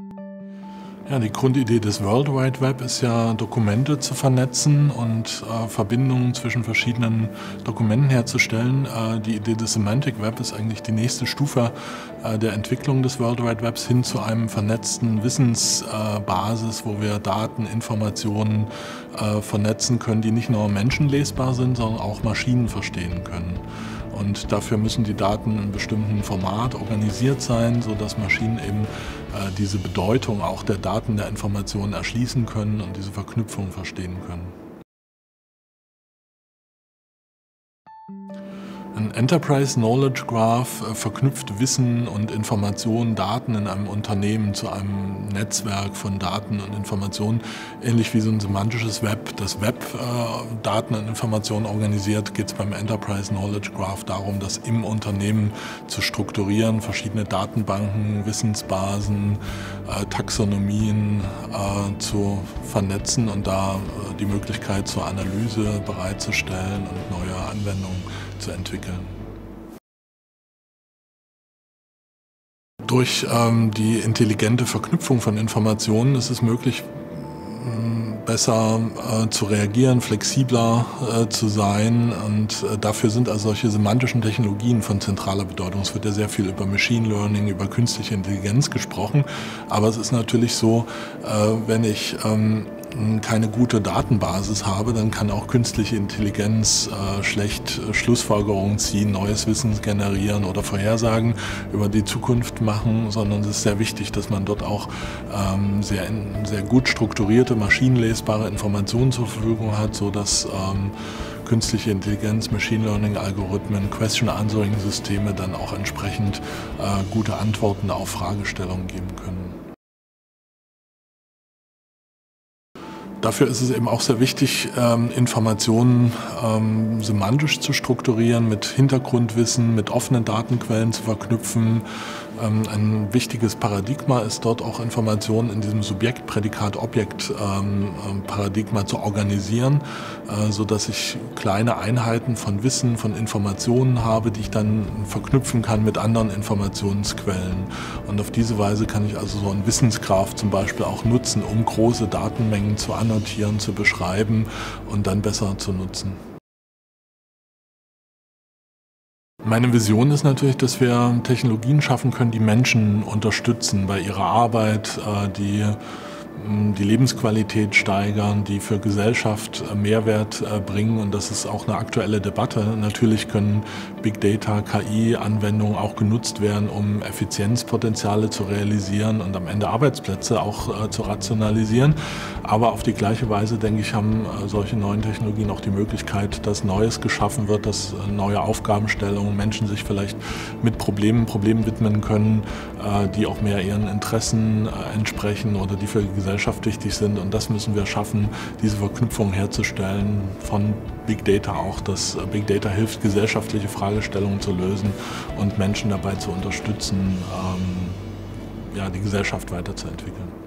Ja, die Grundidee des World Wide Web ist ja, Dokumente zu vernetzen und Verbindungen zwischen verschiedenen Dokumenten herzustellen. Die Idee des Semantic Web ist eigentlich die nächste Stufe der Entwicklung des World Wide Webs hin zu einem vernetzten Wissensbasis, wo wir Daten, Informationen vernetzen können, die nicht nur menschenlesbar sind, sondern auch Maschinen verstehen können. Und dafür müssen die Daten in einem bestimmten Format organisiert sein, sodass Maschinen eben diese Bedeutung auch der Daten, der Informationen erschließen können und diese Verknüpfung verstehen können. Ein Enterprise Knowledge Graph verknüpft Wissen und Informationen, Daten in einem Unternehmen zu einem Netzwerk von Daten und Informationen, ähnlich wie so ein semantisches Web. Das Web Daten und Informationen organisiert, geht es beim Enterprise Knowledge Graph darum, das im Unternehmen zu strukturieren, verschiedene Datenbanken, Wissensbasen, Taxonomien zu vernetzen und da die Möglichkeit zur Analyse bereitzustellen und neue Anwendungen zu entwickeln. Durch die intelligente Verknüpfung von Informationen ist es möglich, besser zu reagieren, flexibler zu sein, und dafür sind also solche semantischen Technologien von zentraler Bedeutung. Es wird ja sehr viel über Machine Learning, über künstliche Intelligenz gesprochen, aber es ist natürlich so, wenn ich keine gute Datenbasis habe, dann kann auch künstliche Intelligenz schlecht Schlussfolgerungen ziehen, neues Wissen generieren oder Vorhersagen über die Zukunft machen, sondern es ist sehr wichtig, dass man dort auch sehr gut strukturierte, maschinenlesbare Informationen zur Verfügung hat, sodass künstliche Intelligenz, Machine Learning Algorithmen, Question Answering Systeme dann auch entsprechend gute Antworten auf Fragestellungen geben können. Dafür ist es eben auch sehr wichtig, Informationen semantisch zu strukturieren, mit Hintergrundwissen, mit offenen Datenquellen zu verknüpfen. Ein wichtiges Paradigma ist dort auch, Informationen in diesem Subjekt-Prädikat-Objekt-Paradigma zu organisieren, sodass ich kleine Einheiten von Wissen, von Informationen habe, die ich dann verknüpfen kann mit anderen Informationsquellen. Und auf diese Weise kann ich also so einen Wissensgraph zum Beispiel auch nutzen, um große Datenmengen zu annotieren, zu beschreiben und dann besser zu nutzen. Meine Vision ist natürlich, dass wir Technologien schaffen können, die Menschen unterstützen bei ihrer Arbeit, die Lebensqualität steigern, die für Gesellschaft Mehrwert bringen, und das ist auch eine aktuelle Debatte. Natürlich können Big Data, KI-Anwendungen auch genutzt werden, um Effizienzpotenziale zu realisieren und am Ende Arbeitsplätze auch zu rationalisieren. Aber auf die gleiche Weise, denke ich, haben solche neuen Technologien auch die Möglichkeit, dass Neues geschaffen wird, dass neue Aufgabenstellungen, Menschen sich vielleicht mit Problemen widmen können, die auch mehr ihren Interessen entsprechen oder die für die Gesellschaft wichtig sind. Und das müssen wir schaffen, diese Verknüpfung herzustellen von Big Data auch. Dass Big Data hilft, gesellschaftliche Fragestellungen zu lösen und Menschen dabei zu unterstützen, die Gesellschaft weiterzuentwickeln.